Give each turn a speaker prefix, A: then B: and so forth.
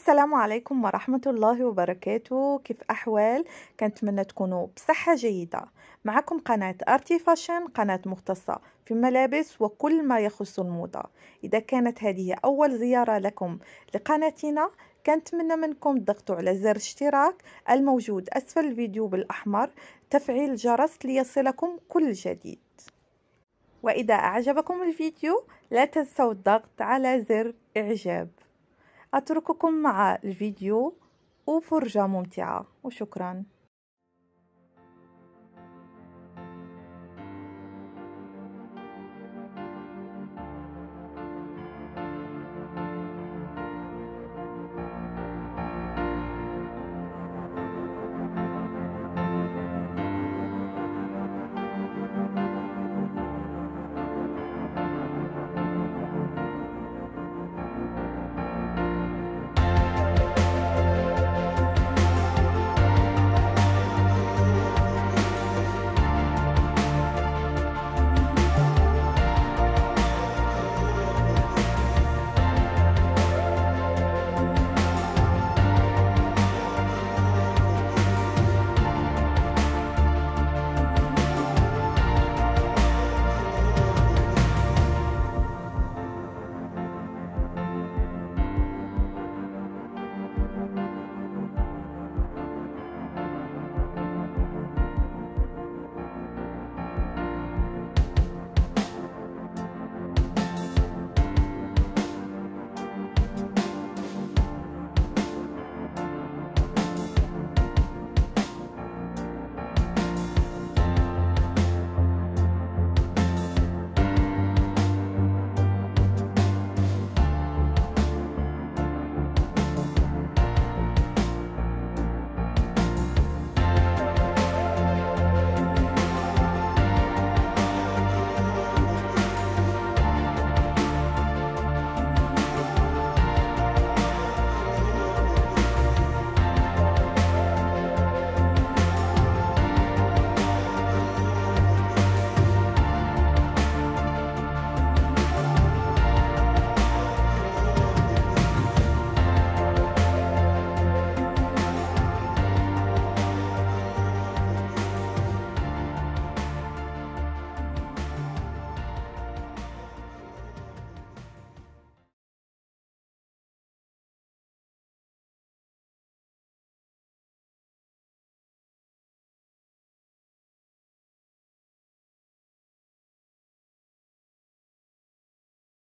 A: السلام عليكم ورحمة الله وبركاته. كيف أحوال؟ كنتمنى تكونوا بصحة جيدة. معكم قناة أرتي فاشن، قناة مختصة في الملابس وكل ما يخص الموضة. إذا كانت هذه أول زيارة لكم لقناتنا، كنتمنى منكم تضغطوا على زر اشتراك الموجود أسفل الفيديو بالأحمر، تفعيل الجرس ليصلكم كل جديد. وإذا أعجبكم الفيديو لا تنسوا الضغط على زر إعجاب. أترككم مع الفيديو وفرجة ممتعة، وشكرا.